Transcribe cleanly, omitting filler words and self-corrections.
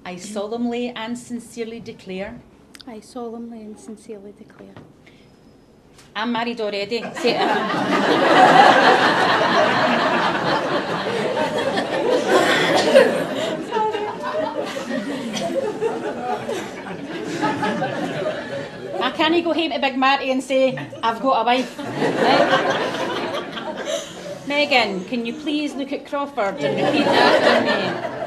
I solemnly and sincerely declare. I solemnly and sincerely declare. I'm married already. Say it. I can't go home to Big Marty and say, I've got a wife. Right? Megan, can you please look at Crawford and repeat after me?